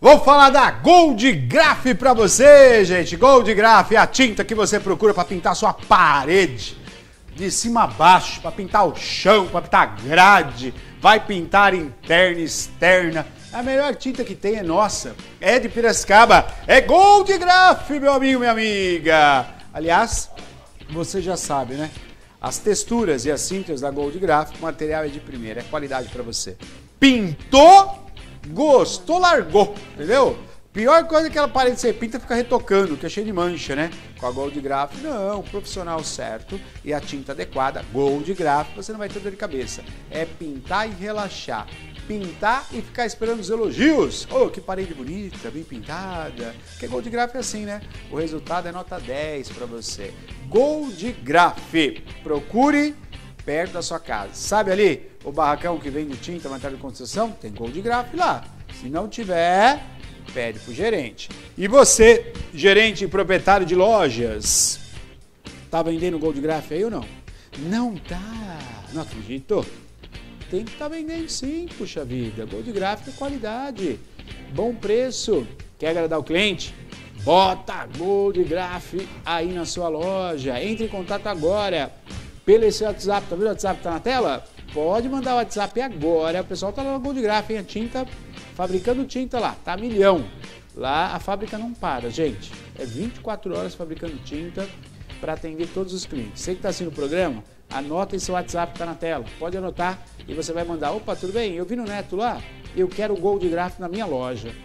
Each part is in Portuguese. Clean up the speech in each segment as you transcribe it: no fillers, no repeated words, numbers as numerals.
Vou falar da Gold Graph para você, gente. Gold Graph é a tinta que você procura para pintar sua parede, de cima a baixo, para pintar o chão, para pintar grade, vai pintar interna e externa. A melhor tinta que tem é nossa, é de Piracicaba, é Gold Graph, meu amigo, minha amiga. Aliás, você já sabe, né? As texturas e as cintas da Gold Graph, o material é de primeira, é qualidade para você. Pintou, gostou, largou, entendeu? Pior coisa é que aquela parede que você pinta fica retocando, que é cheio de mancha, né? Com a Gold Graph, não, o profissional certo e a tinta adequada, Gold Graph, você não vai ter dor de cabeça. É pintar e relaxar. Pintar e ficar esperando os elogios. Oh, que parede bonita, bem pintada. Porque Gold Graph é assim, né? O resultado é nota 10 para você. Gold Graph. Procure perto da sua casa. Sabe ali o barracão que vende tinta, material de construção? Tem Gold Graph lá. Se não tiver, pede pro gerente. E você, gerente e proprietário de lojas, tá vendendo Gold Graph aí ou não? Não tá. Não acredito. Tem que estar vendendo sim, puxa vida. Gold Graph é qualidade, bom preço. Quer agradar o cliente? Bota Gold Graph aí na sua loja. Entre em contato agora pelo esse WhatsApp. Tá vendo o WhatsApp que tá na tela? Pode mandar o WhatsApp agora. O pessoal tá lá no Gold Graph, hein? A tinta, fabricando tinta lá, tá milhão. Lá a fábrica não para, gente. É 24 horas fabricando tinta para atender todos os clientes. Você que está assistindo o programa, anota esse WhatsApp que está na tela. Pode anotar e você vai mandar. Opa, tudo bem? Eu vi no Neto lá, eu quero o Gold Graph na minha loja.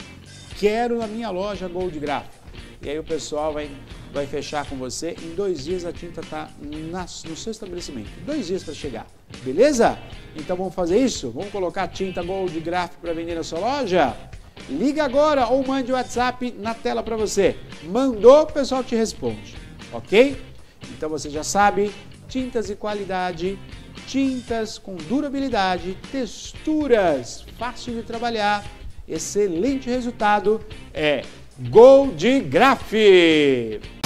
Quero na minha loja Gold Graph. E aí o pessoal vai fechar com você. Em 2 dias a tinta está no seu estabelecimento. 2 dias para chegar. Beleza? Então vamos fazer isso? Vamos colocar tinta Gold Graph para vender na sua loja? Liga agora ou mande o WhatsApp na tela para você. Mandou, o pessoal te responde. Ok? Então você já sabe, tintas de qualidade, tintas com durabilidade, texturas, fácil de trabalhar, excelente resultado, é Gold Graph.